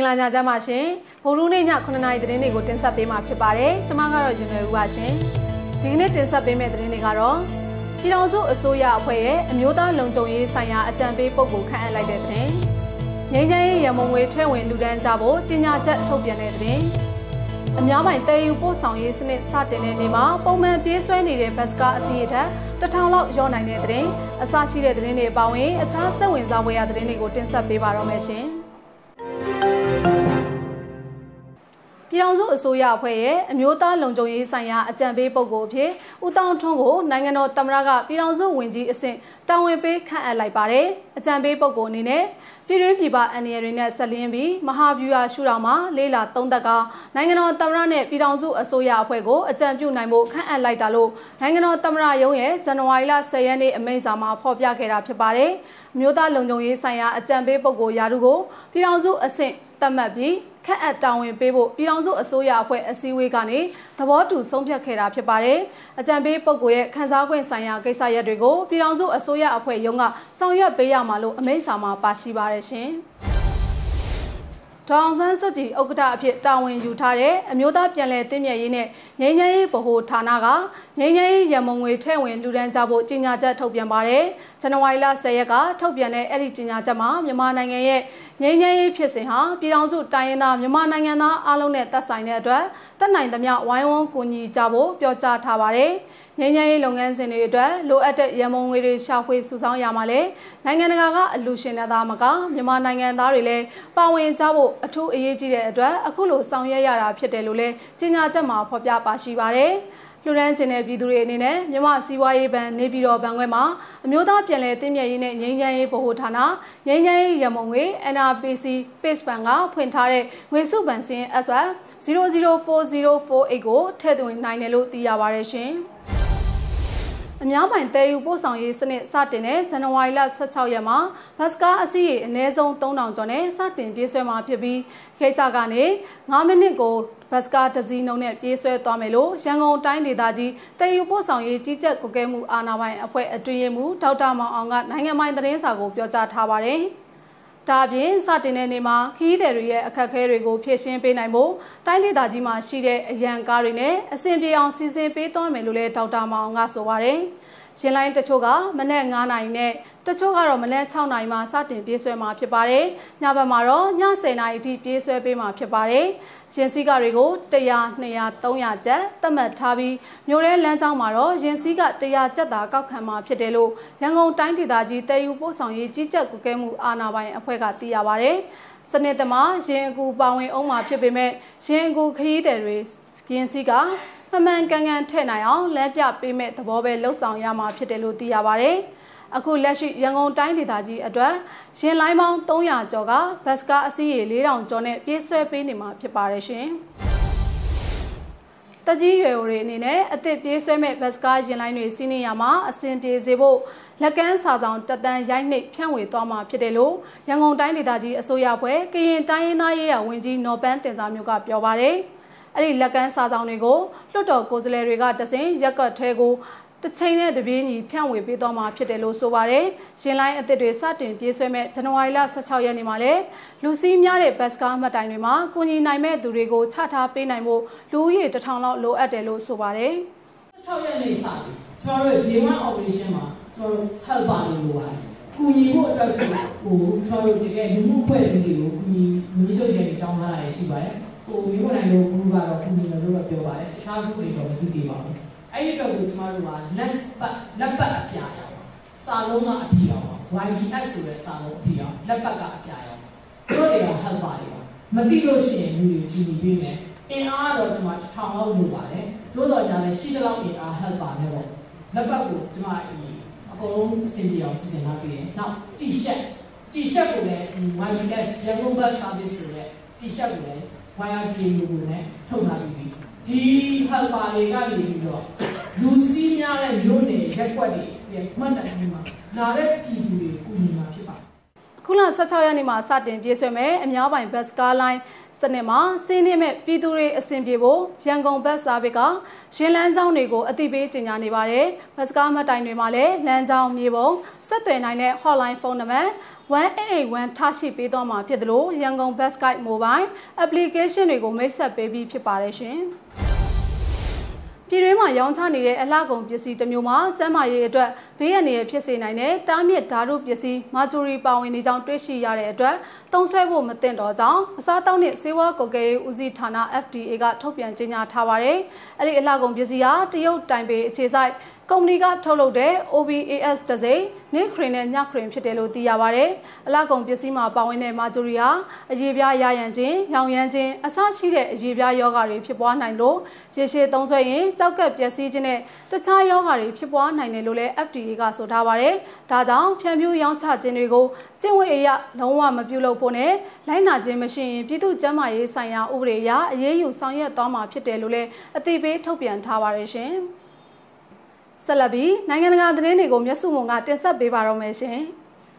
င်္ဂလာညချမ်းပါရှင်ဗုဒ္ဓနေ့ည9:00 နာရီသတင်းတွေကိုတင်ဆက်ပေးမှာဖြစ်ပါတယ်ကျွန်မကတော့ကျွန်တော်ဦးပါရှင်ဒီကနေ့တင်ဆက်ပေးမယ့်သတင်းတွေကတော့ပြည်ထောင်စုအစိုးရအဖွဲ့ရဲ့အမျိုးသားလုံခြုံရေးဆိုင်ရာအကြံပေးပုဂ္ဂိုလ်ခန့်အပ်လိုက်တဲ့သတင်းငြိမ်းချမ်းရေးရမုံငွေထည့်ဝင်လူဒန်းကြဖို့ကြေညာချက်ထုတ်ပြန်တဲ့သတင်းအများပိုင်းတည်ယူပို့ဆောင်ရေးစနစ်စတင်တဲ့နေ့မှာပုံမှန်ပြေးဆွဲနေတဲ့ဘတ်စကားအစီအထက်1000လောက်ရောနိုင်တဲ့သတင်းအစရှိတဲ့သတင်းတွေအပါအဝင်အခြားစိတ်ဝင်စားဖွယ်ရာသတင်းတွေကိုတင်ဆက်ပေးပါတော့မယ်ရှင်ပြည်ထောင်စုအစိုးရအဖွဲ့ရဲ့အမျိုးသားလုံခြုံရေးဆိုင်ရာအကြံပေးပုဂ္ဂိုလ်အဖြစ်ဦးတောင်ထွန်းကိုနိုင်ငံတော်သမ္မတကပြည်ထောင်စုဝန်ကြီးအဆင့်တာဝန်ပေးခန့်အပ်လိုက်ပါတယ်။အကြံပေးပုဂ္ဂိုလ်အနေနဲ့ပြည်တွင်းပြည်ပအန္တရာယ်တွေနဲ့ဆက်လျင်းပြီးမဟာဗျူဟာရှုထောင့်မှာလေးလာသုံးသပ်ကနိုင်ငံတော်သမ္မတနဲ့ပြည်ထောင်စုအစိုးရအဖွဲ့ကိုအကြံပြုနိုင်ဖို့ခန့်အပ်လိုက်တာလို့နိုင်ငံတော်သမ္မတရုံးရဲ့ဇန်နဝါရီလ10ရက်နေ့အမိန့်စာမှာဖော်ပြခဲ့တာဖြစ်ပါတယ်။အမျိုးသားလုံခြုံရေးဆိုင်ရာအကြံပေးပုဂ္ဂိုလ်ရာထူးကိုပြည်ထောင်စုအဆင့်သတ်မှတ်ပြီးခန့်အပ်တာဝန်ပေးဖို့ပြည်ထောင်စုအစိုးရအဖွဲ့အစည်းအဝေးကနေသဘောတူဆုံးဖြတ်ခဲ့တာဖြစ်ပါတယ်။အကြံပေးပုဂ္ဂိုလ်ရဲ့ခန်းစားခွင့်ဆိုင်ရာကိစ္စရပ်တွေကိုပြည်ထောင်စုအစိုးရအဖွဲ့ရုံးကဆောင်ရွက်ပေးရမှာလို့အမိန့်စာမှာပါရှိပါတယ်ရှင်။ဒေါအောင်ဆန်းစုကြည်ဥက္ကဋ္ဌအဖြစ်တာဝန်ယူထားတဲ့အမျိုးသားပြည်လဲတည်မြဲရေးနဲ့ငြိမ်းချမ်းရေးဗဟိုဌာနကငြိမ်းချမ်းရေးရမုံငွေထည့်ဝင်လူဒန်းကြဖို့ကြေညာချက်ထုတ်ပြန်ပါတယ်။ဇန်နဝါရီလ10ရက်ကထုတ်ပြန်တဲ့အဲ့ဒီကြေညာချက်မှာမြန်မာနိုင်ငံရဲ့ငြိမ်းချမ်းရေးဖြစ်စဉ်ဟာပြည်ထောင်စုတိုင်းရင်းသားမြန်မာနိုင်ငံသားအားလုံးနဲ့သက်ဆိုင်တဲ့အတွက်တက်နိုင်သမျှဝိုင်းဝန်းကူညီကြဖို့ပြောကြားထားပါတယ်။ငြိမ်းချမ်းရေးလုပ်ငန်းစဉ်တွေအတွက်လိုအပ်တဲ့ရမုံငွေတွေရှာဖွေစုဆောင်းရမှာလဲနိုင်ငံတကာကအလှူရှင်တွေသားမကမြန်မာနိုင်ငံသားတွေလည်းပါဝင်ကြဖို့အထူးအရေးကြီးတဲ့အတွက်အခုလိုဆောင်ရွက်ရတာဖြစ်တယ်လို့လည်းကြေညာချက်မှာဖော်ပြပါရှိပါတယ်။လူရန်ကျင်တဲ့ပြည်သူတွေအနေနဲ့မြန်မာစီးပွားရေးဘဏ်နေပြည်တော်ဘဏ်ခွဲမှာအမျိုးသားပြည်လဲတည်မြဲရေးနဲ့ငြိမ်းချမ်းရေးဗဟိုဌာနငြိမ်းချမ်းရေးရမုံငွေ NRPC Pace Bank ကဖွင့်ထားတဲ့ငွေစုဘဏ်စင် SWAP 004048ကိုထည့်သွင်းနိုင်တယ်လို့သိရပါတယ်ရှင်။အများပိုင်းတည်ယူပို့ဆောင်ရေးစနစ်စတင်တဲ့ဇန်နဝါရီလ16ရက်မှာဘတ်စကားအစီးရေအနည်းဆုံး3000ကျော်နဲ့စတင်ပြေးဆွဲမှာဖြစ်ပြီးခိစ္စကနေ9မိနစ်ကိုဘတ်စကားတစ်စီးနှုန်းနဲ့ပြေးဆွဲသွားမယ်လို့ရန်ကုန်တိုင်းဒေသကြီးတည်ယူပို့ဆောင်ရေးကြီးကြပ်ကွပ်ကဲမှုအာဏာပိုင်အဖွဲ့အတွင်းရေးမှူးဒေါက်တာမောင်အောင်ကနိုင်ငံပိုင်သတင်းစာကိုပြောကြားထားပါတယ်။ဒါအပြင်စတင်တဲ့နေ့မှာခရီးသည်တွေရဲ့အခက်အခဲတွေကိုဖြေရှင်းပေးနိုင်ဖို့တိုင်းဒေသကြီးမှာရှိတဲ့အရန်ကားတွေနဲ့အဆင်ပြေအောင်စီစဉ်ပေးသွားမယ်လို့လည်းဒေါက်တာမောင်အောင်ကဆိုပါတယ်။ရင်လိုင်းတချို့ကမနက်9နာရီနဲ့တချို့ကတော့မနက်6နာရီမှာစတင်ပြေးဆွဲမှာဖြစ်ပါတယ်။ညဘက်မှာတော့ည10နာရီအထိပြေးဆွဲပေးမှာဖြစ်ပါတယ်။ရင်စည်းကတွေကို100 200 300ကျပ်သတ်မှတ်ထားပြီးမြို့ရဲလမ်းကြောင်းမှာတော့ရင်စည်းက100ကျပ်သာကောက်ခံမှာဖြစ်တယ်လို့ရန်ကုန်တိုင်းဒေသကြီးတည်ယူပို့ဆောင်ရေးကြီးကြပ်ကွပ်ကဲမှုအာဏာပိုင်အဖွဲ့ကသိရပါတယ်။စနစ်သမားရင်အကူပါဝင်အောင်မှာဖြစ်ပေမဲ့ရင်အကူခရီးသည်တွေရင်စည်းကမှန်ကန်ကန်ထည့်နိုင်အောင်လမ်းပြပေးမဲ့သဘောပဲလှုပ်ဆောင်ရမှာဖြစ်တယ်လို့သိရပါတယ်။အခုလက်ရှိရန်ကုန်တိုင်းဒေသကြီးအတွက်ရင်လိုင်းပေါင်း300ကျော်ကဘတ်စကားအစီးရေ4000ကျော်နဲ့ပြေးဆွဲပေးနေမှာဖြစ်ပါတယ်ရှင်။တကြီးရွယ်တွေအနေနဲ့အသစ်ပြေးဆွဲမဲ့ဘတ်စကားရင်လိုင်းတွေစီးနေရမှာအဆင်ပြေစေဖို့လက်ကမ်းစာဆောင်တက်တန်းရိုက်နှိပ်ဖြန့်ဝေသွားမှာဖြစ်တယ်လို့ရန်ကုန်တိုင်းဒေသကြီးအစိုးရဖွဲ့ကရင်တိုင်းရင်းသားရေးရာဝန်ကြီးနော်ပန်းတင်စာမျိုးကပြောပါတယ်။အဲ့ဒီလက်ကမ်းစာဆောင်တွေကိုလွှတ်တော်ကိုယ်စားလှယ်တွေကတစဉ်ရက်ကတ်ထဲကိုတစ်ချိန်နဲ့တပြေးညီဖြန့်ဝေပေးသွားမှာဖြစ်တယ်လို့ဆိုပါတယ်။ရှင်လိုင်းအသစ်တွေစတင်ပြေးဆွဲမဲ့ဇန်နဝါရီလ16ရက်နေ့မှာလည်းလူစီးများတဲ့ဘတ်စကားမှတ်တိုင်တွေမှာကူညီနိုင်မဲ့သူတွေကိုချထားပေးနိုင်ဖို့လူဦးရေ1000လောက်လိုအပ်တယ်လို့ဆိုပါတယ်။16ရက်နေ့စပြီးကျွန်တော်တို့ Day1 operation မှာကျွန်တော်တို့ helper တွေလိုပါတယ်။ကူညီဖို့အတွက်ကိုကျွန်တော်တို့တကယ်လူမှုဖွဲ့စည်းတွေကိုကူညီမျိုးစုံရဲ့တောင်းထားတာရှိပါတယ်။မြို့နိုင်လို့ဘုရားကတော့ခုနကလို့ပြောပါတယ်အခြားခုတွေတော့မသိသေးပါဘူးအဲ့ဒီတော့ကျွန်တော်တို့ကလက်ပတ်အပြာရောင်စာလုံးကအပြာရောင် YBS ဆိုတဲ့စာလုံးအပြာရောင်လက်ပတ်ကအပြာရောင်တို့တွေက helper တွေပါမသိလို့ရှိရင်လူတွေကြည့်ပြီးမယ်အင်အားတော့ကျွန်တော်1000လောက်လိုပါတယ်သို့တော်ကြာလည်းရှိသလောက်အင်အား helper နဲ့ပေါ့လက်ပတ်ကိုကျွန်တော်အကုန်လုံးအဆင်ပြေအောင်စီစဉ်ထားပြီးတယ်နောက် T-shirt ကိုလည်း YBS ရန်ကုန် bus service ဆိုတဲ့ T-shirt ကိုလည်းYRT ကိုလည်းထုတ်လာပြီးဒီ helper တွေကနေပြီးတော့လူစီးများတဲ့မြို့နယ်ရက်ကွက်တွေမှတ်တမ်းမှာလာတဲ့ပြည်သူတွေကိုညီမှာဖြစ်ပါခုလ16ရက်နေ့မှာစတင်ပြည့်စွက်မဲ့အများပိုင်ဘတ်စကားလိုင်းစနစ်မှာစီးနှင်းမဲ့ပြည်သူတွေအဆင်ပြေဖို့ရန်ကုန်ဘတ်စာဘစ်ကရင်းလန်းကြောင်းတွေကိုအသိပေးကြေညာနေပါတယ်ဘတ်စကားမှတ်တိုင်တွေမှာလည်းလမ်းကြောင်းမြေပုံဆက်သွယ်နိုင်တဲ့ hotline ဖုန်းနံပါတ်1881ထားရှိပေးသွားမှာဖြစ်တယ်လို့ရန်ကုန်ဘတ်စကိုက်မိုဘိုင်း application တွေကိုမိတ်ဆက်ပေးပြီးဖြစ်ပါတယ်ရှင်ပြည်တွင်းမှာရောင်းချနေတဲ့အလှကုန်ပစ္စည်းတစ်မျိုးမှာကျန်းမာရေးအတွက်ဘေးရန်တွေဖြစ်စေနိုင်တဲ့တားမြစ်ဓာတုပစ္စည်းမာဂျူရီပါဝင်နေကြောင်းတွေ့ရှိရတဲ့အတွက်သုံးစွဲဖို့မသင့်တော့ကြောင်းအစားအသောက်နှင့်ဆေးဝါးကွပ်ကဲရေးဦးစီးဌာန FDA ကထုတ်ပြန်ကြေညာထားပါတယ်။အဲ့ဒီအလှကုန်ပစ္စည်းဟာတရုတ်တိုင်ပေအခြေစိုက်ကုမ္ပဏီကထုတ်လုပ်တဲ့ OBAS တစိမ့်နစ်ခရင်နဲ့ညခရင်ဖြစ်တယ်လို့သိရပါတယ်။အလှကုန်ပစ္စည်းမှာပါဝင်တဲ့မာဂျူရီဟာအရေပြားရရန်ခြင်း၊ရောင်ရမ်းခြင်းအစရှိတဲ့အရေပြားယောဂါတွေဖြစ်ပွားနိုင်လို့ရေရှည်သုံးစွဲရင်ကြောက်ကပ်ပျက်စီးခြင်းနဲ့တခြားယောဂါတွေဖြစ်ပွားနိုင်တယ်လို့လည်း FDA ကဆိုထားပါတယ်။ဒါကြောင့်ဖြန့်ဖြူးရောင်းချခြင်းတွေကိုကျင့်ဝတ်အရလုံးဝမပြုလုပ်ဖို့နဲ့လိုက်နာခြင်းမရှိရင်ပြည်သူ့ကျန်းမာရေးဆိုင်ရာဥပဒေအရအရေးယူဆောင်ရွက်သွားမှာဖြစ်တယ်လို့လည်းအသိပေးထုတ်ပြန်ထားပါတယ်ရှင်။ဆက်လက်ပြီးနိုင်ငံတကာသတင်းတွေကိုမျက်စုံမုံကတင်ဆက်ပေးပါတော့မယ်ရှင်။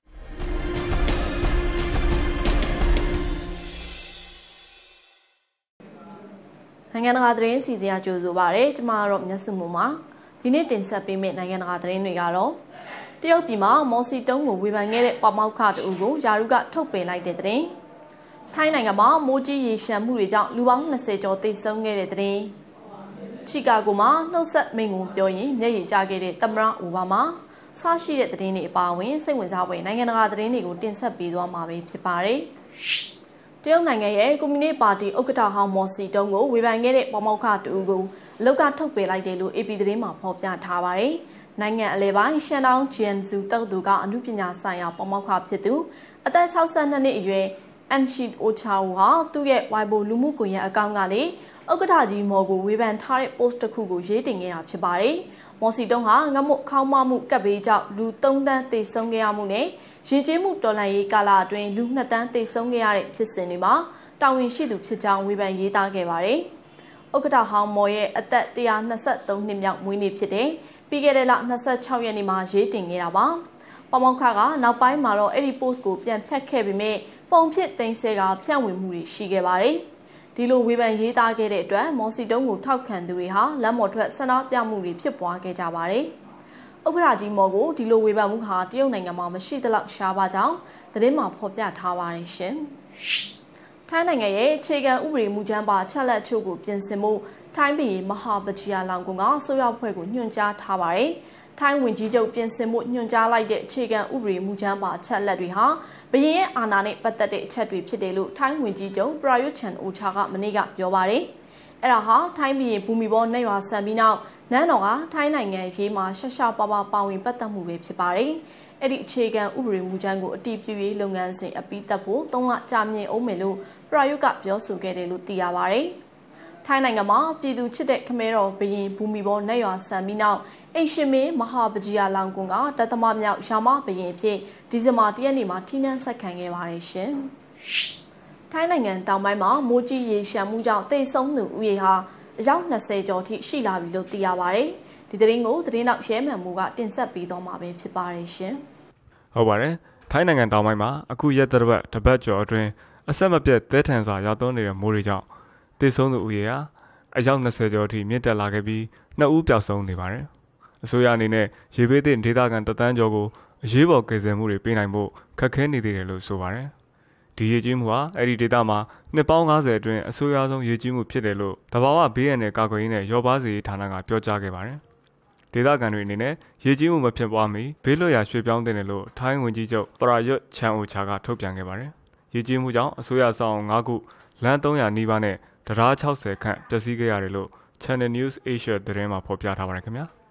နိုင်ငံတကာသတင်းစီစဉ်ကြိုဆိုပါရစေ။ကျွန်မကတော့မျက်စုံမုံပါ။ဒီနေ့တင်ဆက်ပေးမယ့်နိုင်ငံတကာသတင်းတွေကတော့တရုတ်ပြည်မှာမော်စီတုံးကိုဝေဖန်ခဲ့တဲ့ပမောက္ခတအုပ်ကိုယာရုကထုတ်ပယ်လိုက်တဲ့သတင်း။ထိုင်းနိုင်ငံမှာမိုးကြီးရေရှမ်းမှုတွေကြောင့်လူပေါင်း20ကျော်သေဆုံးခဲ့တဲ့သတင်း။ချီကာဂိုမှာနှုတ်ဆက်မိန့်ခွန်းပြောရင်မျက်ရည်ကျခဲ့တဲ့သမ္မတအိုဘားမားစရှိတဲ့သတင်းတွေအပါအဝင်စိတ်ဝင်စားဖွယ်နိုင်ငံတကာသတင်းတွေကိုတင်ဆက်ပေးသွားမှာပဲဖြစ်ပါတယ်။တရုတ်နိုင်ငံရဲ့ကွန်မြူနစ်ပါတီဥက္ကဋ္ဌဟောင်းမော်စီတုံးကိုဝေဖန်ခဲ့တဲ့ပမောက္ခတူကိုအလုတ်ကထုတ်ပယ်လိုက်တယ်လို့ AP သတင်းမှာဖော်ပြထားပါတယ်။နိုင်ငံအလဲပိုင်းရှန်တောင်းဂျန်ဇူတောက်သူကအမှုပညာဆိုင်ရာပမောက္ခဖြစ်သူအသက်62နှစ်အရွယ်အန်ရှီအိုချာဝူဟာသူ့ရဲ့ Weibo လူမှုကွန်ရက်အကောင့်ကနေဥက္ကဋ္ဌကြီးမော်ကိုဝေဖန်ထားတဲ့ post တစ်ခုကိုရေးတင်ခဲ့တာဖြစ်ပါတယ်။မော်စီတုံးဟာငတ်မခေါင်းမမှုကပ်ဘေးကြောင့်လူ3တန်းသေဆုံးခဲ့ရမှုနဲ့ရင်ကျေးမှုတော်လှန်ရေးကာလအတွင်းလူ2တန်းသေဆုံးခဲ့ရတဲ့ဖြစ်စဉ်တွေမှာတာဝန်ရှိသူဖြစ်ကြောင်းဝေဖန်ရေးသားခဲ့ပါတယ်။ဥက္ကဋ္ဌဟောင်းမော်ရဲ့အသက်123နှစ်မြောက်မွေးနေ့ဖြစ်တဲ့ပြီးခဲ့တဲ့လ26ရက်နေ့မှာရေးတင်ခဲ့တာပါ။ပမောက္ခကနောက်ပိုင်းမှာတော့အဲ့ဒီ post ကိုပြန်ဖြတ်ခဲ့ပေမဲ့ပုံဖြစ်သိမ်းဆဲကဖြန့်ဝေမှုတွေရှိခဲ့ပါတယ်။ဒီလိုဝေဖန်ရေးသားခဲ့တဲ့အတွက်မော်စီတုံးကိုထောက်ခံသူတွေဟာလမ်းပေါ်ထွက်ဆန္ဒပြမှုတွေဖြစ်ပွားခဲ့ကြပါတယ်။ဥက္ကဋ္ဌကြီးမော်ကိုဒီလိုဝေဖန်မှုဟာတရုတ်နိုင်ငံမှာမရှိသလောက်ရှားပါကြောင်းသတင်းမှာဖော်ပြထားပါတယ်ရှင်။ထိုင်းနိုင်ငံရဲ့အခြေခံဥပဒေမူကြမ်းပါချက်လက်ချို့ကိုပြင်ဆင်မှုထိုင်းပြည်မဟာပကြီးယာလောင်ကွန်ကဆိုရဖွဲ့ကိုညွှန်ကြားထားပါတယ်။ထိုင်းဝန်ကြီးချုပ်ပြင်ဆင်မှုညွှန်ကြားလိုက်တဲ့အခြေခံဥပဒေမူကြမ်းပါချက်လက်တွေဟာဘရင်ရဲ့အာဏာနဲ့ပတ်သက်တဲ့အချက်တွေဖြစ်တယ်လို့ထိုင်းဝန်ကြီးချုပ်ပရာယွတ်ချန်အိုချာကမနေ့ကပြောပါတယ်။အဲ့ဒါဟာထိုင်းဘရင်ဘူမီဘောနဲ့ရွာဆန်ပြီးနောက်နန်းတော်ကထိုင်းနိုင်ငံရေးမှာရှရှာပါပါဝင်ပတ်သက်မှုပဲဖြစ်ပါတယ်။အဲ့ဒီအခြေခံဥပဒေမူကြမ်းကိုအတည်ပြုရေးလုပ်ငန်းစဉ်အပြီးသတ်ဖို့3လကြာမြင့်အောင်မယ်လို့ပရာယွတ်ကပြောဆိုခဲ့တယ်လို့သိရပါတယ်။ထိုင်းနိုင်ငံမှာပြည်သူချစ်တဲ့ခမဲတော်ဘရင်ဘူမီဘောနဲ့ရွာဆန်ပြီးနောက်အိရှင်မင်းမဟာပကြီးယာလောင်ကွန်ကတသမမြောက်ရာမဘရင်အဖြစ်ဒီဇင်ဘာ1ရက်နေ့မှာထိနှံဆက်ခံခဲ့ပါတယ်ရှင်။ထိုင်းနိုင်ငံတောင်ပိုင်းမှာမိုးကြီးရေရှမ်းမှုကြောင့်သေဆုံးသူဦးရေဟာအယောက်20ကျော်ထိရှိလာပြီလို့သိရပါတယ်။ဒီသတင်းကိုသတင်းနောက်ရဲမှန်မှုကတင်ဆက်ပေးသွားမှာပဲဖြစ်ပါတယ်ရှင်။ဟုတ်ပါတယ်။ထိုင်းနိုင်ငံတောင်ပိုင်းမှာအခုရက်တပတ်ကျော်အတွင်းအဆက်မပြတ်သဲထန်စွာရောက်သွန်းနေတဲ့မိုးတွေကြောင့်သေဆုံးသူဦးရေဟာအယောက်20ကျော်ထိမြင့်တက်လာခဲ့ပြီး2ဦးပျောက်ဆုံးနေပါတယ်။အစိုးရအနေနဲ့ရေဘေးသင့်ဒေသခံတသန်းကျော်ကိုအရေးပေါ်ကယ်ဆယ်မှုတွေပေးနိုင်ဖို့ခက်ခဲနေသေးတယ်လို့ဆိုပါတယ်။ဒီရေကြီးမှုဟာအဲ့ဒီဒေသမှာနှစ်ပေါင်း90အတွင်းအဆိုးရွားဆုံးရေကြီးမှုဖြစ်တယ်လို့တဘာဝဘေးရန်နဲ့ကာကွယ်ရေးနဲ့ရောပါစေရေးဌာနကပြောကြားခဲ့ပါတယ်။ဒေသခံတွေအနေနဲ့ရေကြီးမှုမဖြစ်ပွားမီဘေးလွတ်ရာရွှေ့ပြောင်းတင်တယ်လို့ထိုင်းဝန်ကြီးချုပ်ပရာယွတ်ချန်အိုချာကထုတ်ပြန်ခဲ့ပါတယ်။ရေကြီးမှုကြောင့်အစိုးရဆောင်5ခုလမ်း300နီးပါးနဲ့တရား60ခန့်ပျက်စီးခဲ့ရတယ်လို့ Channel News Asia သတင်းမှာဖော်ပြထားပါတယ်ခင်ဗျာ။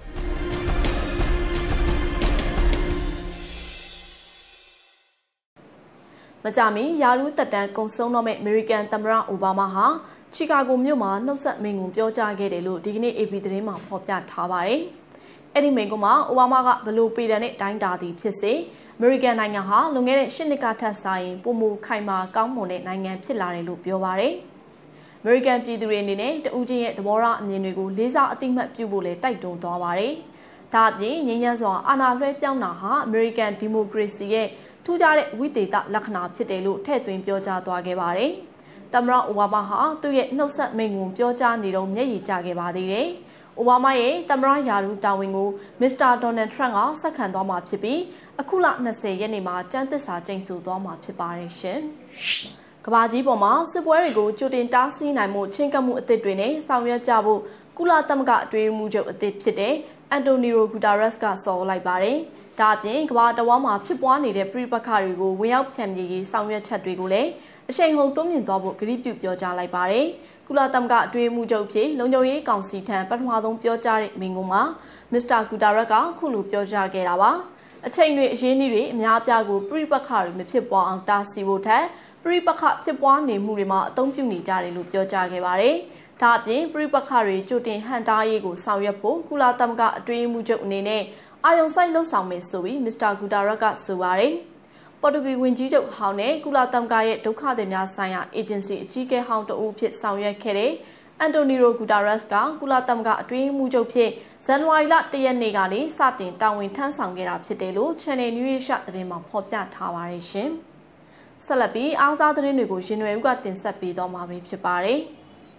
မကြမီယာရူးတက်တန်းကုံဆုံးတော့မဲ့အမေရိကန်သမ္မတအိုဘားမားဟာချီကာဂိုမြို့မှာနှုတ်ဆက်မိန့်ခွန်းပြောကြားခဲ့တယ်လို့ဒီကနေ့ AP သတင်းမှာဖော်ပြထားပါတယ်။အဲ့ဒီမိန့်ခွန်းမှာအိုဘားမားကဘလို့ပေတံနဲ့တိုင်းတာသည်ဖြစ်စေအမေရိကန်နိုင်ငံဟာလွန်ခဲ့တဲ့8နှစ်ကထက်ဆိုင်ပိုမိုခိုင်မာကောင်းမွန်တဲ့နိုင်ငံဖြစ်လာတယ်လို့ပြောပါတယ်။အမေရိကန်ပြည်သူတွေအနေနဲ့တဦးချင်းရဲ့သဘောထားအမြင်တွေကိုလေးစားအသိမှတ်ပြုဖို့လည်းတိုက်တွန်းသွားပါတယ်။ဒါအပြင်ငြိမ်းချမ်းစွာအာဏာလွှဲပြောင်းတာဟာအမေရိကန်ဒီမိုကရေစီရဲ့ထူးခြားတဲ့ဝိသေသလက္ခဏာဖြစ်တယ်လို့ထည့်သွင်းပြောကြားသွားခဲ့ပါတယ်။သမ္မတအိုဘားမားဟာသူ့ရဲ့နှုတ်ဆက်မိန့်ခွန်းပြောကြားနေတော့မျက်ရည်ကျခဲ့ပါသေးတယ်။အိုဘားမားရဲ့သမ္မတရာထူးတာဝန်ကိုမစ္စတာဒေါ်နယ်ထရန့်ကဆက်ခံသွားမှာဖြစ်ပြီးအခုလ20ရက်နေ့မှာကျန်းသစ္စာကျိန်ဆိုသွားမှာဖြစ်ပါတယ်ရှင်။ကမ္ဘာကြီးပေါ်မှာစစ်ပွဲတွေကိုကြိုတင်တားဆီးနိုင်မှုချင်းကပ်မှုအသစ်တွေနဲ့ဆောင်ရွက်ကြဖို့ကုလသမဂ္ဂအတွင်းမှုချုပ်အသစ်ဖြစ်တဲ့အန်တိုနီယိုဂူတာရက်စ်ကဆော်လိုက်ပါတယ်။ဒါအပြင်ကမ္ဘာတဝန်းမှာဖြစ်ပွားနေတဲ့ပြည်ပခါတွေကိုဝင်ရောက်ဖြန့်ပြေးရေးဆောင်ရွက်ချက်တွေကိုလည်းအရှိန်ဟုန်တိုးမြင့်သွားဖို့ကတိပြုပြောကြားလိုက်ပါတယ်။ကုလသမဂ္ဂအတွင်းမှုချုပ်ဖြစ်လုံခြုံရေးကောင်စီထံပထမဆုံးပြောကြားတဲ့မိန့်ခွန်းမှာမစ္စတာဂူတာရက်ကခုလိုပြောကြားခဲ့တာပါ။အချိန်တွေအရင်းအနှီးတွေအများအပြားကိုပြည်ပခါတွေမဖြစ်ပွားအောင်တားဆီးဖို့ထက်ပြည်ပခဖြစ်ပွားနေမှုတွေမှာအသုံးပြုနေကြတယ်လို့ပြောကြားခဲ့ပါတယ်။ဒါအပြင်ပြည်ပခတွေကြိုတင်ဟန်တားရေးကိုဆောင်ရွက်ဖို့ကုလသမဂ္ဂအတွင်းမှုချုပ်အနေနဲ့အာယုံစိုက်လှုပ်ဆောင်မယ်ဆိုပြီးမစ္စတာဂူတာရက်ကဆိုပါတယ်။ပေါ်တူဂီဝန်ကြီးချုပ်ဟောင်းနဲ့ကုလသမဂ္ဂရဲ့ဒုက္ခသည်များဆိုင်ရာအေဂျင်စီအကြီးအကဲဟောင်းတဦးဖြစ်ဆောင်ရွက်ခဲ့တဲ့အန်တိုနီယိုဂူတာရက်စ်ကကုလသမဂ္ဂအတွင်းမှုချုပ်ဖြစ်ဇန်နဝါရီလ1ရက်နေ့ကနေစတင်တာဝန်ထမ်းဆောင်ခဲ့တာဖြစ်တယ်လို့ Channel New Asia သတင်းမှာဖော်ပြထားပါတယ်ရှင်။ဆက်လက်ပြီးအားစားသတင်းတွေကိုရင်နွယ်ဦးကတင်ဆက်ပေးသွားမှာဖြစ်ပါတယ်။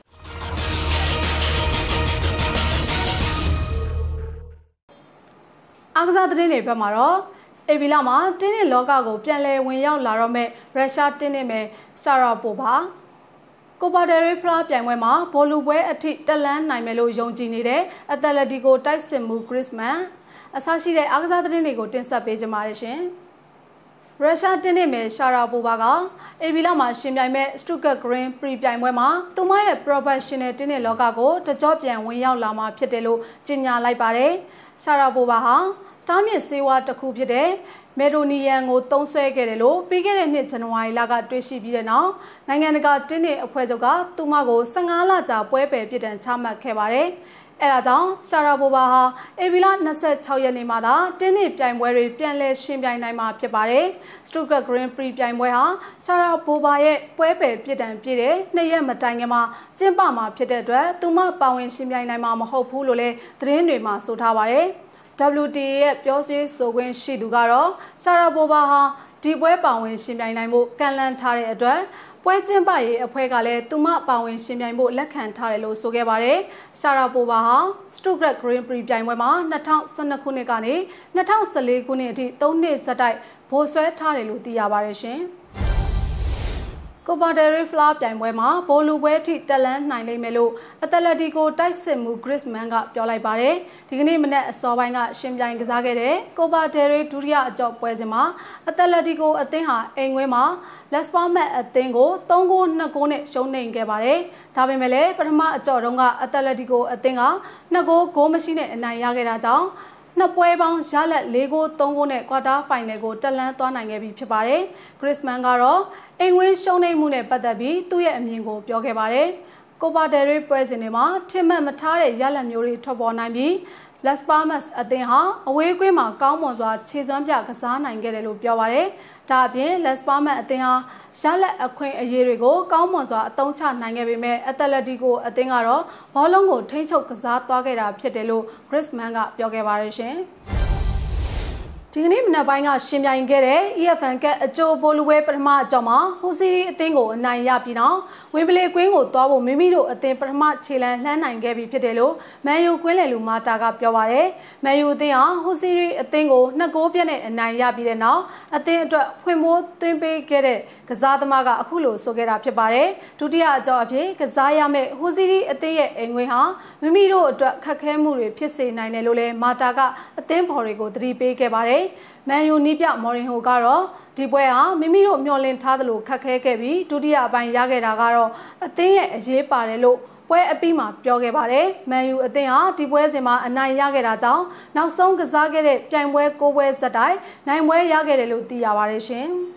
အားကစားသတင်းတွေဘက်မှာတော့အေဗီလာမှာတင်းနစ်လောကကိုပြန်လည်ဝင်ရောက်လာတော့မဲ့ရုရှားတင်းနစ်မယ်ဆာရာပိုဘာကိုပါဒယ်ရီဖလားပြိုင်ပွဲမှာဘောလူပွဲအထိတက်လန်းနိုင်မယ်လို့ယုံကြည်နေတဲ့အက်တလက်တီကိုတိုက်စစ်မှုဂရစ်မန်အစရှိတဲ့အားကစားသတင်းတွေကိုတင်ဆက်ပေးကြပါရရှင်။ရုရှားတင်းနစ်မယ်ရှာရာပိုဘာကအေဗီလာမှာရှင်ပြိုင်မဲ့စတုဂတ်ဂရင်းပရီပြိုင်ပွဲမှာသူမရဲ့ professional တင်းနစ်လောကကိုတကြော့ပြန်ဝင်ရောက်လာမှာဖြစ်တယ်လို့ကြေညာလိုက်ပါတယ်။ရှာရာပိုဘာဟာတားမြစ်ဆေးဝါးတစ်ခုဖြစ်တဲ့မေဒိုနီယန်ကိုသုံးဆွဲခဲ့တယ်လို့ပြီးခဲ့တဲ့နှစ်ဇန်နဝါရီလကတွေ့ရှိပြီးတဲ့နောက်နိုင်ငံတကာတင်းနစ်အဖွဲ့ချုပ်ကသူမကို15လကြာပွဲပယ်ပြစ်ဒဏ်ချမှတ်ခဲ့ပါတယ်။အဲဒါကြောင့်ရှာရာပိုဘာဟာအေဗီလာ26ရက်နေ့မှာသာတင်းနစ်ပြိုင်ပွဲတွေပြန်လည်ရှင်ပြိုင်နိုင်မှာဖြစ်ပါတယ်။စတုဂတ်ဂရင်းပရီပြိုင်ပွဲဟာရှာရာပိုဘာရဲ့ပွဲပယ်ပြစ်ဒဏ်ပြည့်တဲ့2ရက်မတိုင်ခင်မှာကျင်းပမှာဖြစ်တဲ့အတွက်သူမပါဝင်ရှင်ပြိုင်နိုင်မှာမဟုတ်ဘူးလို့လည်းသတင်းတွေမှာဆိုထားပါတယ်။ WTA ရဲ့ပြောဆိုခွင့်ရှိသူကတော့ဆာရာပိုဘာဟာဒီပွဲပါဝင်ရှင်ပြိုင်နိုင်ဖို့ကန့်လန့်ထားတဲ့အတွက်ပွဲကျင်းပရေးအဖွဲ့ကလည်းသူမပါဝင်ရှင်ပြိုင်ဖို့လက်ခံထားတယ်လို့ဆိုခဲ့ပါတယ်။ဆာရာပိုဘာဟာစတုဂတ်ဂရင်းပရီပြိုင်ပွဲမှာ2012ခုနှစ်ကနေ2014ခုနှစ်အထိ3နှစ်ဆက်တိုက်ဗိုလ်ဆွဲထားတယ်လို့သိရပါတယ်ရှင်။ကိုပါဒယ်ရီဖလားပြိုင်ပွဲမှာဘောလူပွဲထိတက်လန်းနိုင်လိမ့်မယ်လို့အက်တလက်တီကိုတိုက်စစ်မှုဂရစ်မန်ကပြောလိုက်ပါတယ်။ဒီကနေ့မနက်အစောပိုင်းကရှင်ပြိုင်ကစားခဲ့တဲ့ကိုပါဒယ်ရီဒုတိယအကြော့ပွဲစဉ်မှာအက်တလက်တီကိုအသင်းဟာအိမ်ခွင်းမှာလက်စပါမက်အသင်းကို3-2 နဲ့ရှုံးနိမ့်ခဲ့ပါတယ်။ဒါပေမဲ့လည်းပထမအကြော့တုန်းကအက်တလက်တီကိုအသင်းက2-0 ဂိုးမရှိနဲ့အနိုင်ရခဲ့တာကြောင့်နှစ်ပွဲပေါင်းရလက်4-3 နဲ့ကွာတာဖိုင်နယ်ကိုတက်လန်းသွားနိုင်ခဲ့ပြီဖြစ်ပါတယ်။ဂရစ်မန်ကတော့အိမ်ဝင်းရှုံးနိမ့်မှုနဲ့ပတ်သက်ပြီးသူ့ရဲ့အမြင်ကိုပြောခဲ့ပါတယ်။ကိုပါဒယ်ရီပွဲစဉ်တွေမှာထင်မှတ်မထားတဲ့ရလက်မျိုးတွေထွက်ပေါ်နိုင်ပြီးလက်စပါမတ်အသင်းဟာအဝေးကွင်းမှာကောင်းမွန်စွာခြေစွမ်းပြကစားနိုင်ခဲ့တယ်လို့ပြောပါတယ်။ဒါအပြင်လက်စပါမတ်အသင်းဟာရလက်အခွင့်အရေးတွေကိုကောင်းမွန်စွာအသုံးချနိုင်ခဲ့ပေမဲ့အက်တလက်တီကိုအသင်းကတော့ဘောလုံးကိုထိန်းချုပ်ကစားသွားခဲ့တာဖြစ်တယ်လို့ဂရစ်မန်ကပြောခဲ့ပါတယ်ရှင်။ဒီကနေ့မနက်ပိုင်းကရှင်ပြိုင်ခဲ့တဲ့ EFN ကအကျိုးဘိုလူပွဲပထမအကြော့မှာဟူစီရီအသင်းကိုအနိုင်ရပြီးနောက်ဝင်းပလေကွင်းကိုသွားဖို့မိမိတို့အသင်းပထမခြေလှမ်းလှမ်းနိုင်ခဲ့ပြီဖြစ်တယ်လို့မန်ယူကွင်းလယ်လူမာတာကပြောပါတယ်။မန်ယူအသင်းဟာဟူစီရီအသင်းကို2-0ပြတ်နဲ့အနိုင်ရပြီးတဲ့နောက်အသင်းအတွက်ဖွင့်ဖို့သွင်းပေးခဲ့တဲ့ကစားသမားကအခုလိုဆိုခဲ့တာဖြစ်ပါတယ်။ဒုတိယအကြော့အဖြစ်ကစားရမယ့်ဟူစီရီအသင်းရဲ့အိမ်ခွင်းဟာမိမိတို့အတွက်ခက်ခဲမှုတွေဖြစ်စေနိုင်တယ်လို့လည်းမာတာကအသင်းဘော်တွေကိုသတိပေးခဲ့ပါတယ်။မန်ယူနီးပြမော်ရင်ဟိုကတော့ဒီပွဲဟာမိမိတို့မျှော်လင့်ထားသလိုခက်ခဲခဲ့ပြီးဒုတိယအပိုင်းရခဲ့တာကတော့အသင်းရဲ့အရေးပါတယ်လို့ပွဲအပြီးမှာပြောခဲ့ပါတယ်။မန်ယူအသင်းဟာဒီပွဲစဉ်မှာအနိုင်ရခဲ့တာကြောင့်နောက်ဆုံးကစားခဲ့တဲ့ပြိုင်ပွဲ6ပွဲဆက်တိုက်နိုင်ပွဲရခဲ့တယ်လို့သိရပါတယ်ရှင်။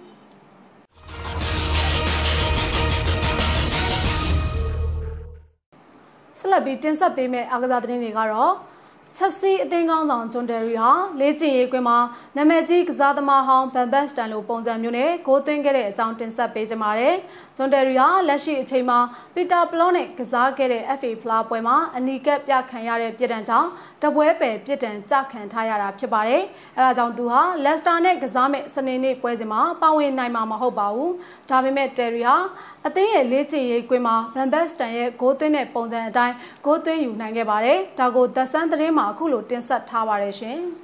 ဆက်လက်ပြီးတင်ဆက်ပေးမယ့်အားကစားသတင်းတွေကတော့ချက်စီအသင်းကောင်းဆောင်ဂျွန်ဒယ်ရီဟာလေ့ကျင့်ရေးကွင်းမှာနာမည်ကြီးကစားသမားဟောင်းဘန်ဘတ်စတန်လိုပုံစံမျိုးနဲ့ဂိုးသွင်းခဲ့တဲ့အကြောင်းတင်ဆက်ပေးကြပါမယ်။ဂျွန်ဒယ်ရီဟာလက်ရှိအချိန်မှာပီတာပလော့နဲ့ကစားခဲ့တဲ့ FA ဖလားပွဲမှာအနီးကပ်ပြခံရတဲ့ပြည်တံကြောင့်တပွဲပယ်ပြည်တံကြခံထားရတာဖြစ်ပါတယ်။အဲဒါကြောင့်သူဟာလက်စတာနဲ့ကစားမဲ့စနေနေ့ပွဲစဉ်မှာပါဝင်နိုင်မှာမဟုတ်ပါဘူး။ဒါပေမဲ့တယ်ရီဟာအသင်းရဲ့လေ့ကျင့်ရေးကွင်းမှာဘန်ဘတ်စတန်ရဲ့ဂိုးသွင်းတဲ့ပုံစံအတိုင်းဂိုးသွင်းယူနိုင်ခဲ့ပါတယ်။ဒါကိုသက်ဆန်းသတင်းမှာအခုလိုတင်ဆက်ထားပါတယ်ရှင်။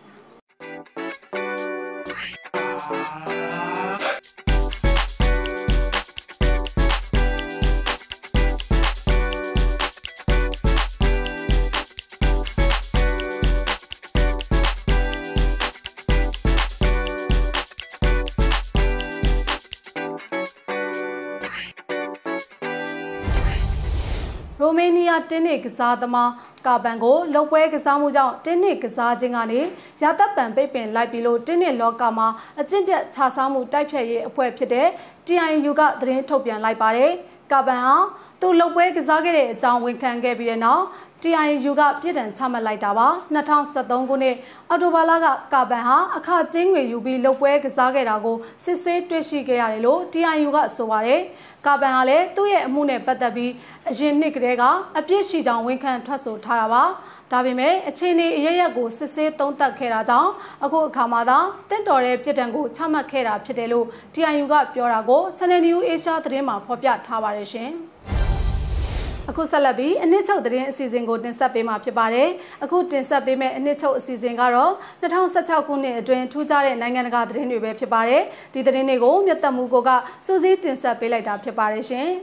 ရိုမေးနီးယားတင်းနစ်ကစားသမားကာပန်ကိုလုံပွဲကစားမှုကြောင့်တင်းနစ်ကစားခြင်းကနေရာသက်ပံပိတ်ပင်လိုက်ပြီးလို့တင်းနစ်လောကမှာအကျင့်ပြတ်ခြားစားမှုတိုက်ဖျက်ရေးအဖွဲ့ဖြစ်တဲ့ TIU ကသတင်းထုတ်ပြန်လိုက်ပါတယ်။ကာပန်ဟာသူလုံပွဲကစားခဲ့တဲ့အကြောင်းဝန်ခံခဲ့ပြီးတဲ့နောက် TIU ကပြည်တံချမှတ်လိုက်တာပါ2013ခုနှစ်အောက်တိုဘာလကကာပန်ဟာအခကျင်းငွေယူပြီးလုံပွဲကစားခဲ့တာကိုစစ်ဆေးတွေ့ရှိခဲ့ရတယ်လို့ TIU ကဆိုပါတယ်ကာပန်ဟာလည်းသူ့ရဲ့အမှုနဲ့ပတ်သက်ပြီးအရင်နှစ်ကတည်းကအပြစ်ရှိကြောင်းဝန်ခံထွက်ဆိုထားတာပါဒါပေမဲ့အခြေအနေအရရက်ကိုစစ်ဆေးသုံးသပ်ခဲ့တာကြောင့်အခုအခါမှာသာတင့်တော်တဲ့ပြည်တံကိုချမှတ်ခဲ့တာဖြစ်တယ်လို့ TIU ကပြောတာကို Channel News Asia သတင်းမှာဖော်ပြထားပါတယ်ရှင်အခုဆက်လက်ပြီးအနှစ်ချုပ်သတင်းအစီအစဉ်ကိုတင်ဆက်ပေးမှာဖြစ်ပါတယ်။အခုတင်ဆက်ပေးမယ့်အနှစ်ချုပ်အစီအစဉ်ကတော့2016ခုနှစ်အတွင်းထူးခြားတဲ့နိုင်ငံတကာသတင်းတွေပဲဖြစ်ပါတယ်။ဒီသတင်းတွေကိုမြတ်သက်မှုကိုကစူးစီးတင်ဆက်ပေးလိုက်တာဖြစ်ပါတယ်ရှင်။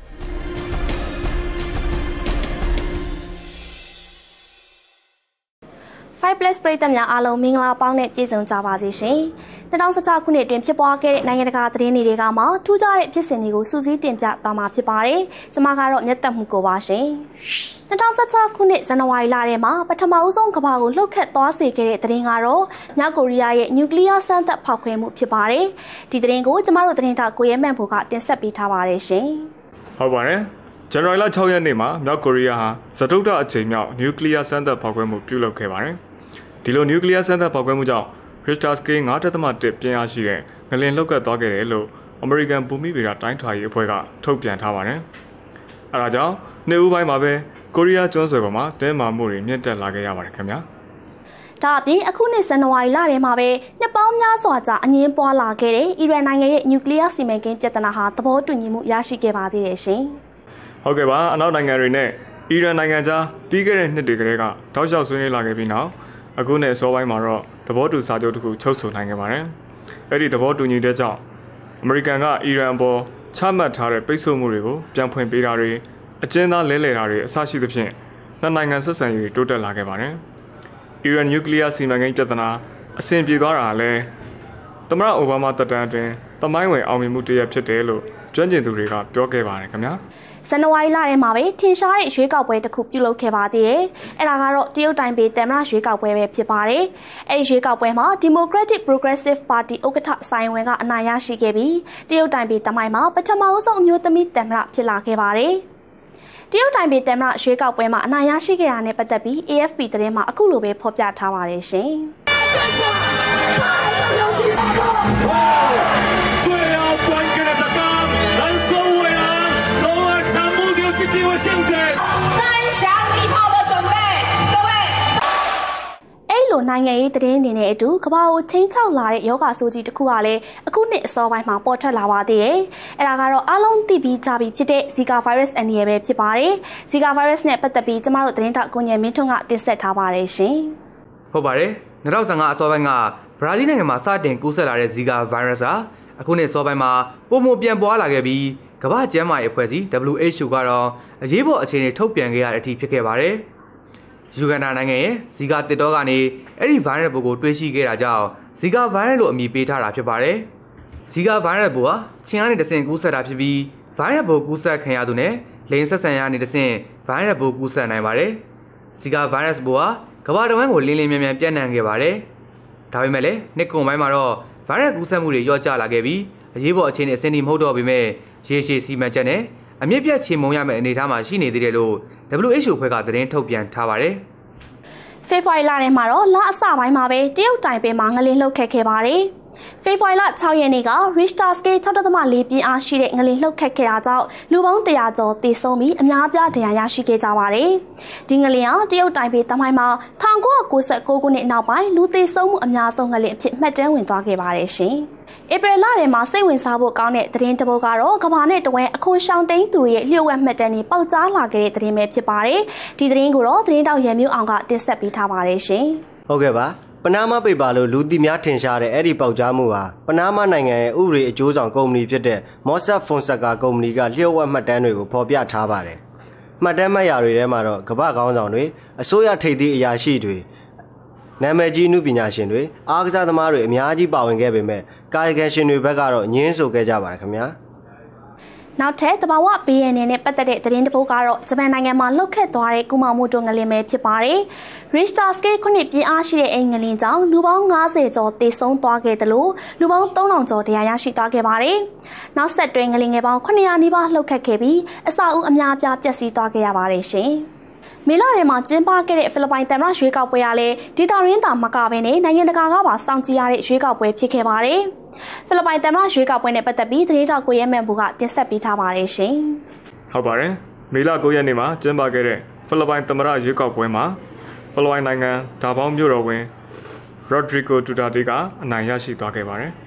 5+ ပရိသတ်များအားလုံးမင်္ဂလာပေါင်းနဲ့ပြည့်စုံကြပါစေရှင်။2016ခုနှစ်အတွင်းဖြစ်ပွားခဲ့တဲ့နိုင်ငံတကာသတင်းတွေကမှထူးခြားတဲ့ဖြစ်စဉ်တွေကိုစူးစီးတင်ပြသွားမှာဖြစ်ပါတယ်။ကျွန်မကတော့မြတ်သက်မှုကိုပါရှင်။2016ခုနှစ်ဇန်နဝါရီလထဲမှာပထမအဆုံးကမ္ဘာကိုလှုပ်ခတ်သွားစေခဲ့တဲ့သတင်းကတော့မြောက်ကိုရီးယားရဲ့နျူကလ িয়ার စမ်းသပ်ဖောက်ခွဲမှုဖြစ်ပါတယ်။ဒီသတင်းကိုကျွန်မတို့သတင်းထောက်ကိုရဲမှန်ဖို့ကတင်ဆက်ပေးထားပါတယ်ရှင်။ဟုတ်ပါတယ်။ဇန်နဝါရီလ6ရက်နေ့မှာမြောက်ကိုရီးယားဟာစတုတ္ထအကြိမ်မြောက်နျူကလ িয়ার စမ်းသပ်ဖောက်ခွဲမှုပြုလုပ်ခဲ့ပါတယ်။ဒီလိုနျူကလ িয়ার စမ်းသပ်ဖောက်ခွဲမှုကြောင့်Richter scale 9.1 ပြင်းအားရှိတဲ့ငလျင်လှုပ်ခတ်သွားခဲ့တယ်လို့ American ဘူမိဗေဒတိုင်းထွာရေးအဖွဲ့ကထုတ်ပြန်ထားပါတယ်။အဲဒါကြောင့်နှစ်ဦးပိုင်းမှာပဲကိုရီးယားကျွန်းဆွယ်ပေါ်မှာတင်းမာမှုတွေမြင့်တက်လာခဲ့ရပါတယ်ခင်ဗျာ။ဒါအပြင်အခုနှစ်ဇန်နဝါရီလထဲမှာပဲနှစ်ပေါင်းများစွာကြာအငင်းပွားလာခဲ့တဲ့အီရန်နိုင်ငံရဲ့နျူကလ িয়ার စီမံကိန်းပြဿနာဟာသဘောတူညီမှုရရှိခဲ့ပါသေးတယ်ရှင်။ဟုတ်ကဲ့ပါအနောက်နိုင်ငံတွေနဲ့အီရန်နိုင်ငံကြားပြီးခဲ့တဲ့နှစ်တွေကတည်းကတောက်လျှောက်ဆွေးနွေးလာခဲ့ပြီးနောက်အခုနဲ့အစောပိုင်းမှာတော့သဘောတူစာချုပ်တစ်ခုချုပ်ဆိုနိုင်ခဲ့ပါတယ်။အဲ့ဒီသဘောတူညီတဲ့ကြောင့်အမေရိကန်ကအီရန်အပေါ်ချမှတ်ထားတဲ့ပိတ်ဆို့မှုတွေကိုပြန်ဖွင့်ပေးတာတွေအကျဉ်းသားလဲလှယ်တာတွေအစရှိသဖြင့်နှစ်နိုင်ငံဆက်ဆံရေးတိုးတက်လာခဲ့ပါတယ်။အီရန်နျူကလ িয়ার စီမံကိန်းပြဿနာအဆင်ပြေသွားတာလည်းသမ္မတအိုဘားမားတက်တန်းအတွင်းသမိုင်းဝင်အောင်မြင်မှုတစ်ရပ်ဖြစ်တယ်လို့ကျွမ်းကျင်သူတွေကပြောခဲ့ပါတယ်ခင်ဗျာ။ဇန်နဝါရီလထဲမှာပဲထင်ရှားတဲ့ရွေးကောက်ပွဲတစ်ခုပြုလုပ်ခဲ့ပါသေးတယ်။အဲ့ဒါကတော့တရုတ်တိုင်းပြည်သမ္မတရွေးကောက်ပွဲပဲဖြစ်ပါတယ်။အဲ့ဒီရွေးကောက်ပွဲမှာ Democratic Progressive Party ဥက္ကဋ္ဌဆိုင်ဝင်ကအနိုင်ရရှိခဲ့ပြီးတရုတ်တိုင်းပြည်သမိုင်းမှာပထမဆုံးအမျိုးသမီးသမ္မတဖြစ်လာခဲ့ပါတယ်။တရုတ်တိုင်းပြည်သမ္မတရွေးကောက်ပွဲမှာအနိုင်ရရှိခဲ့တာနဲ့ပတ်သက်ပြီး AFP သတင်းမှာအခုလိုပဲဖော်ပြထားပါတယ်ရှင်။နိုင်ငံရေးသတင်းတွေနဲ့အတူကမ္ဘာကိုချင်းချောက်လာတဲ့ယောဂဆိုးကြီးတစ်ခုကလည်းအခုနှစ်အစောပိုင်းမှာပေါ်ထွက်လာပါသေးတယ်။အဲဒါကတော့အားလုံးသိပြီးကြပြီဖြစ်တဲ့ Zika virus အန္တရာယ်ပဲဖြစ်ပါတယ်။ Zika virus နဲ့ပတ်သက်ပြီးကျမတို့သတင်းထောက်ကိုညံမင်းထွန်းကတင်ဆက်ထားပါတယ်ရှင်။ဟုတ်ပါတယ်။2015အစောပိုင်းကဘရာဇီးနိုင်ငံမှာစတင်ကူးစက်လာတဲ့ Zika virus ဟာအခုနှစ်အစောပိုင်းမှာပုံမှန်ပြန်ပွားလာခဲ့ပြီးကမ္ဘာ့ကျန်းမာရေးအဖွဲ့အစည်း WHO ကတော့အရေးပေါ်အခြေအနေထုတ်ပြန်ခဲ့ရတဲ့အထိဖြစ်ခဲ့ပါတယ်။ယူဂန်ဒါနိုင်ငံရဲ့ဇီကာတစ်တောကနေအဲ့ဒီဗိုင်းရပ်စ်ပိုးကိုတွေ့ရှိခဲ့တာကြောင့်ဇီကာဗိုင်းရပ်စ်လို့အမည်ပေးထားတာဖြစ်ပါတယ်။ဇီကာဗိုင်းရပ်စ်ပိုးဟာခြင်ကနေတဆင့်ကူးစက်တာဖြစ်ပြီးဗိုင်းရပ်စ်ပိုးကူးစက်ခံရသူနဲ့လိင်ဆက်ဆံရနေတဆင့်ဗိုင်းရပ်စ်ပိုးကူးစက်နိုင်ပါတယ်။ဇီကာဗိုင်းရပ်စ်ပိုးဟာကမ္ဘာတစ်ဝန်းကိုလင်းလင်းမြန်မြန်ပြန့်နှံ့ခဲ့ပါတယ်။ဒါပေမဲ့လည်းနှစ်ကုန်ပိုင်းမှာတော့ဗိုင်းရပ်စ်ကူးစက်မှုတွေလျော့ကျလာခဲ့ပြီးအရေးပေါ်အခြေအနေအဆင့်ထိမဟုတ်တော့ပေမဲ့ရေရှည်စီမံချက်နဲ့အမြင့်ပြတ်ချေမှုန်းရမယ့်အနေအထားမှာရှိနေသေးတယ်လို့ WHO ဖွဲ့ကသတင်းထုတ်ပြန်ထားပါတယ်။ဖေဖော်ဝါရီလထဲမှာတော့လအစပိုင်းမှာပဲတရုတ်တိုင်ပင်မှာငလင်လှုပ်ခတ်ခဲ့ပါတယ်ဖေဖော်ဝါရီလ6ရက်နေ့က Richter scale 6.4 ပြင်းအားရှိတဲ့ငလင်လှုပ်ခတ်ခဲ့တာကြောင့်လူပေါင်း100ကျော်သေဆုံးပြီးအများအပြားဒဏ်ရာရရှိခဲ့ကြပါတယ်ဒီငလင်ဟာတရုတ်တိုင်ပင်တမိုင်းမှာ1996ခုနှစ်နောက်ပိုင်းလူသေဆုံးမှုအများဆုံးငလင်အဖြစ်မှတ်တမ်းဝင်သွားခဲ့ပါတယ်ရှင်ဧပြီလထဲမှာစိတ်ဝင်စားဖို့ကောင်းတဲ့သတင်းတစ်ပုဒ်ကတော့ကမ္ဘာနဲ့တဝဲအခွန်ရှောင်တိန်သူတွေရဲ့လျှို့ဝှက်မှတ်တမ်းတွေပေါက်ကြားလာခဲ့တဲ့သတင်းပဲဖြစ်ပါတယ်ဒီသတင်းကိုတော့သတင်းတောက်ရန်မျိုးအောင်ကတင်ဆက်ပေးထားပါတယ်ရှင်ဟုတ်ကဲ့ပါပနားမားပေပါလို့လူသိများထင်ရှားတဲ့အဲ့ဒီပေါက်ကြားမှုဟာပနားမားနိုင်ငံရဲ့ဥပဒေအကျိုးဆောင်ကုမ္ပဏီဖြစ်တဲ့ Mossack Fonseca ကုမ္ပဏီကလျှို့ဝှက်မှတ်တမ်းတွေကိုဖော်ပြထားပါတယ်မှတ်တမ်းမှတ်ရာတွေထဲမှာတော့ကမ္ဘာခေါင်းဆောင်တွေအစိုးရထိပ်သီးအရာရှိတွေနာမည်ကြီးနုပညာရှင်တွေအားကစားသမားတွေအများကြီးပါဝင်ခဲ့ပေမဲ့ကာယကံရှင်တွေဘက်ကတော့ညှင်းဆိုခဲ့ကြပါတယ်ခင်ဗျာနောက်ထပ်တဘာဝ BNN နဲ့ပတ်သက်တဲ့သတင်းတစ်ပုဒ်ကတော့ဂျပန်နိုင်ငံမှာလှုပ်ခတ်သွားတဲ့ကူမာမိုတိုငလင်ပဲဖြစ်ပါတယ်။ Richter scale 9ပြင်းအားရှိတဲ့အိမ်ငလင်ကြောင့်လူပေါင်း90ကျော်သေဆုံးသွားခဲ့တယ်လို့လူပေါင်း3000ကျော်တရားရရှိသွားခဲ့ပါတယ်။နောက်ဆက်တွဲငလင်ငယ်ပေါင်း900နီးပါးလှုပ်ခတ်ခဲ့ပြီးအဆောက်အဦအများအပြားပျက်စီးသွားခဲ့ရပါတယ်ရှင်။မေလထဲမှာကျင်းပခဲ့တဲ့ဖိလစ်ပိုင်သမ္မတရွေးကောက်ပွဲကလည်းဒေတာရင်းသာမကဘဲနဲ့နိုင်ငံတကာကပါစောင့်ကြည့်ရတဲ့ရွေးကောက်ပွဲဖြစ်ခဲ့ပါတယ်။ဖိလစ်ပိုင်သမ္မတရွေးကောက်ပွဲနဲ့ပတ်သက်ပြီးသတင်းတောက်ကိုရဲမန်ဘူကတင်ဆက်ပေးထားပါတယ်ရှင်။ဟုတ်ပါတယ်။မေလ9ရက်နေ့မှာကျင်းပခဲ့တဲ့ဖိလစ်ပိုင်သမ္မတရွေးကောက်ပွဲမှာဖိလစ်ပိုင်နိုင်ငံဒါဘောင်းမြို့တော်ဝင်ရော့ဒရီဂိုဒူတာတေကအနိုင်ရရှိသွားခဲ့ပါတယ်။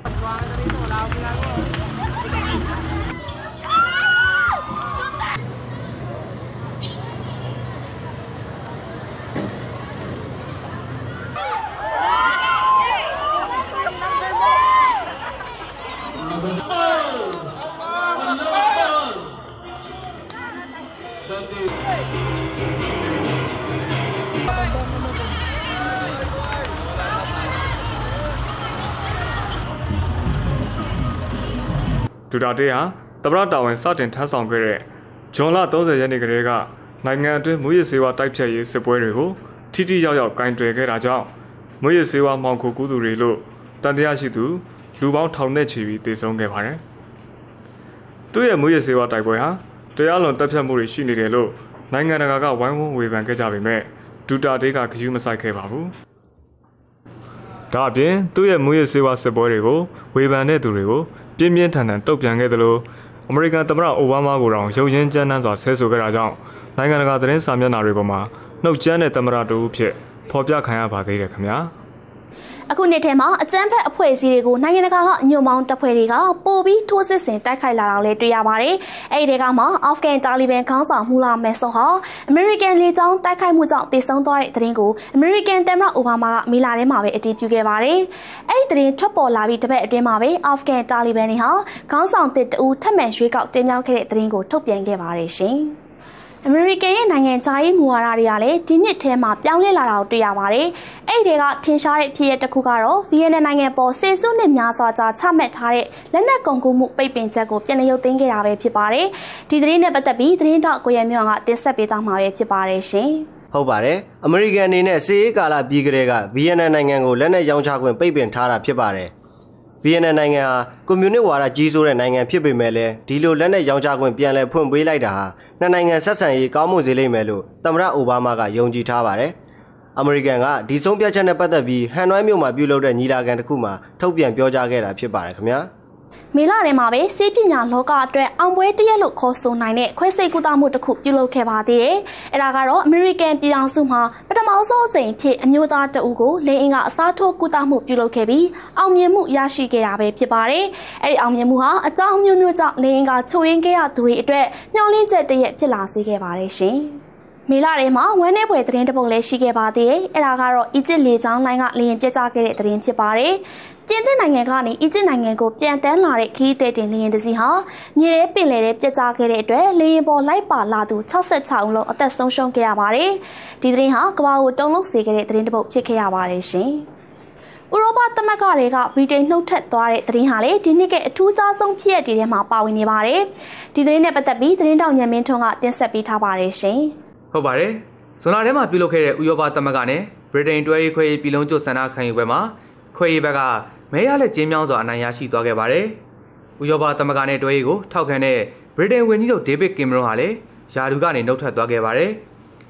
ဒူတာတေဟာသမ္မတတာဝန်စတင်ထမ်းဆောင်ခဲ့တဲ့ဇွန်လ30ရက်နေ့ကတည်းကနိုင်ငံအတွင်းမူရစ်ဆေးဝါးတိုက်ဖျက်ရေးစစ်ပွဲတွေကိုထိထိရောက်ရောက်ကင်တွယ်ခဲ့တာကြောင့်မူရစ်ဆေးဝါးမှောင်ခိုကူးသူတွေလို့တန်တရားရှိသူလူပေါင်းထောင်နဲ့ချီပြီးသေဆုံးခဲ့ပါတယ်။သူ့ရဲ့မူရစ်ဆေးဝါးတိုက်ပွဲဟာတရားလွန်တပ်ဖြတ်မှုတွေရှိနေတယ်လို့နိုင်ငံတကာကဝိုင်းဝန်းဝေဖန်ခဲ့ကြပေမဲ့ဒူတာတေကဂရုမစိုက်ခဲ့ပါဘူး။ဒါအပြင်သူ့ရဲ့မူရစ်ဆေးဝါးစစ်ပွဲတွေကိုဝေဖန်တဲ့သူတွေကိုပြင်းပြင်းထန်ထန်တုံ့ပြန်ခဲ့တယ်လို့အမေရိကန်သမ္မတအိုဘားမားကိုတောင်ရုံရင်းကြမ်းတမ်းစွာဆဲဆိုခဲ့တာကြောင့်နိုင်ငံတကာသတင်းစာမျက်နှာတွေပေါ်မှာနှုတ်ကြမ်းတဲ့သမ္မတတူဖြစ်ဖော်ပြခံရပါသေးတယ်ခင်ဗျာအခုနှစ်ထဲမှာအကြမ်းဖက်အဖွဲ့အစည်းတွေကိုနိုင်ငံတကာကညှို့မောင်းတပ်ဖွဲ့တွေကပို့ပြီးထိုးစစ်ဆင်တိုက်ခိုက်လာတာလည်းတွေ့ရပါတယ်။အဲဒီတွေကမှအာဖဂန်တာလီဘန်ခေါင်းဆောင်မူလာမဲဆောဟာအမေရိကန်လေကြောင်းတိုက်ခိုက်မှုကြောင့်သေဆုံးသွားတဲ့သတင်းကိုအမေရိကန်သမ္မတအိုဘားမားကမေလထဲမှာပဲအတည်ပြုခဲ့ပါတယ်။အဲဒီသတင်းထွက်ပေါ်လာပြီးတစ်ပတ်အတွင်းမှာပဲအာဖဂန်တာလီဘန်တွေဟာခေါင်းဆောင်တစ်တူထပ်မံရွေးကောက်တင်မြှောက်ခဲ့တဲ့သတင်းကိုထုတ်ပြန်ခဲ့ပါတယ်ရှင်။အမေရိကန်ရဲ့နိုင်ငံခြားရေးမူဝါဒတွေကလည်းဒီနှစ်ထဲမှာပြောင်းလဲလာတာကိုတွေ့ရပါတယ်။အဲ့ဒီတွေကထင်ရှားတဲ့ဖြစ်ရပ်တစ်ခုကတော့ဗီယက်နမ်နိုင်ငံပေါ်ဆယ်စုနှစ်များစွာကြာချမှတ်ထားတဲ့လက်နက်ကုန်ကူးမှုပိတ်ပင်ချက်ကိုပြန်လည်ရုပ်သိမ်းခဲ့တာပဲဖြစ်ပါတယ်။ဒီသတင်းနဲ့ပတ်သက်ပြီးသတင်းတောက်ကိုရမြင့်ကတင်ဆက်ပေးသွားမှာပဲဖြစ်ပါတယ်ရှင်။ဟုတ်ပါတယ်။အမေရိကန်အနေနဲ့စစ်ရေးကာလပြီးကတည်းကဗီယက်နမ်နိုင်ငံကိုလက်နက်ရောင်းချခွင့်ပိတ်ပင်ထားတာဖြစ်ပါတယ်။ဗီယက်နမ်နိုင်ငံဟာကွန်မြူနစ်ဝါဒကြီးစိုးတဲ့နိုင်ငံဖြစ်ပေမဲ့လည်းဒီလိုလက်နက်ရောင်းချခွင့်ပြန်လည်ဖွင့်ပေးလိုက်တာဟာနှစ်နိုင်ငံဆက်ဆံရေးကောင်းမွန်စေလိမ့်မယ်လို့သမ္မတအိုဘားမားကယုံကြည်ထားပါတယ်။အမေရိကန်ကဒီဆုံးဖြတ်ချက်နဲ့ပတ်သက်ပြီးဟန်နွိုင်းမြို့မှာပြုလုပ်တဲ့ညီလာခံတစ်ခုမှာထုတ်ပြန်ပြောကြားခဲ့တာဖြစ်ပါတယ်ခင်ဗျာ။မေလထဲမှာပဲဆေးပညာလောကအတွက်အောင်ပွဲတရက်လို့ခေါ်ဆိုနိုင်တဲ့ခွဲစိတ်ကုသမှုတစ်ခုပြုလုပ်ခဲ့ပါသေးတယ်။အဲဒါကတော့အမေရိကန်ပြည်ထောင်စုမှာပထမဆုံးအကြိမ်ဖြစ်အမျိုးသားတအုပ်ကိုလေအင်ကအစားထိုးကုသမှုပြုလုပ်ခဲ့ပြီးအောင်မြင်မှုရရှိခဲ့တာပဲဖြစ်ပါတယ်။အဲဒီအောင်မြင်မှုဟာအကြောင်းမျိုးမျိုးကြောင့်လေအင်ကချို့ယွင်းခဲ့ရသူတွေအတွက်မျှော်လင့်ချက်တရက်ဖြစ်လာစေခဲ့ပါတယ်ရှင်။မေလထဲမှာဝမ်းနည်းဖွယ်သတင်းတစ်ပုဒ်လည်းရှိခဲ့ပါသေးတယ်။အဲဒါကတော့အီဂျစ်လေကြောင်းလိုင်းကလေယာဉ်ပျက်ကျခဲ့တဲ့သတင်းဖြစ်ပါတယ်။ပြင်သစ်နိုင်ငံကနေအီဂျစ်နိုင်ငံကိုပြန်တန်းလာတဲ့ခီးတဲ့တင်လေယာဉ်တစ်စီးဟာမြေထဲပင်လယ်ထဲပျက်ကျခဲ့တဲ့အတွက်လေယာဉ်ပေါ်လိုက်ပါလာသူ66ဦးလုံးအသက်ဆုံးရှုံးခဲ့ရပါတယ်။ဒီသတင်းဟာကမ္ဘာကိုတုန်လှုပ်စေခဲ့တဲ့သတင်းတစ်ပုဒ်ဖြစ်ခဲ့ရပါတယ်ရှင်။ဥရောပသမဂ္ဂတွေကဗြိတိန်နှုတ်ထွက်သွားတဲ့သတင်းဟာလေဒီနှစ်ကအထူးခြားဆုံးဖြစ်ရပ်တွေထဲမှာပါဝင်နေပါတယ်။ဒီသတင်းနဲ့ပတ်သက်ပြီးသတင်းတောက်ညံမင်းထွန်းကတင်ဆက်ပေးထားပါတယ်ရှင်။ဟုတ်ပါတယ်။ဇွန်လထဲမှာပြုလုပ်ခဲ့တဲ့ဥရောပသမဂ္ဂနဲ့ဗြိတိန်တွဲရေးခွဲရေးပြည်လုံးကျွတ်ဆန္ဒခံယူပွဲမှာခွဲရေးဘက်ကမဲရလက်ကျင်းမြောင်းစွာအနိုင်ရရှိသွားခဲ့ပါတယ်။ဥရောပသမဂ္ဂနဲ့တွဲရေးကိုထောက်ခံတဲ့ဗြိတိန်ဝန်ကြီးချုပ်ဒေးဗစ်ကင်မရွန်ဟာလည်းယာဒူကနေနှုတ်ထွက်သွားခဲ့ပါတယ်။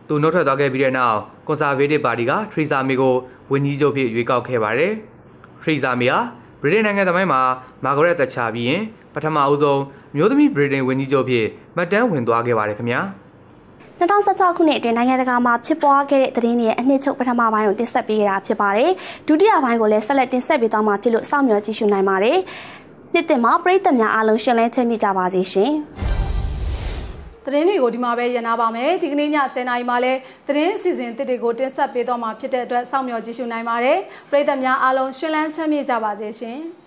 သူနှုတ်ထွက်သွားခဲ့ပြီးတဲ့နောက်ကွန်ဆာဗေးတစ်ပါတီကထရီဇာမေကိုဝန်ကြီးချုပ်ဖြစ်ရွေးကောက်ခဲ့ပါတယ်။ထရီဇာမေဟာဗြိတိန်နိုင်ငံသမိုင်းမှာမာဂရက်သက်ချာပြီးရင်ပထမအဦးဆုံးမျိုးသမီးဗြိတိန်ဝန်ကြီးချုပ်ဖြစ်မှတ်တမ်းဝင်သွားခဲ့ပါတယ်ခင်ဗျာ 2016ခုနှစ်အတွင်းနိုင်ငံတကာမှာဖြစ်ပွားခဲ့တဲ့သတင်းတွေရဲ့အနှစ်ချုပ်ပထမပိုင်းကိုတင်ဆက်ပေးခဲ့တာဖြစ်ပါတယ်။ဒုတိယပိုင်းကိုလည်းဆက်လက်တင်ဆက်ပေးသွားမှာဖြစ်လို့စောင့်မျှော်ကြည့်ရှုနိုင်ပါတယ်။နှစ်သစ်မှာပရိသတ်များအားလုံးရှင်လန်းချမ်းမြေ့ကြပါစေရှင်။သတင်းတွေကိုဒီမှာပဲရနာပါမယ်။ဒီကနေ့ည10:00နာရီမှာလည်းသတင်းအစီအစဉ်တစ်တွေကိုတင်ဆက်ပေးသွားမှာဖြစ်တဲ့အတွက်စောင့်မျှော်ကြည့်ရှုနိုင်ပါတယ်။ပရိသတ်များအားလုံးရှင်လန်းချမ်းမြေ့ကြပါစေရှင်။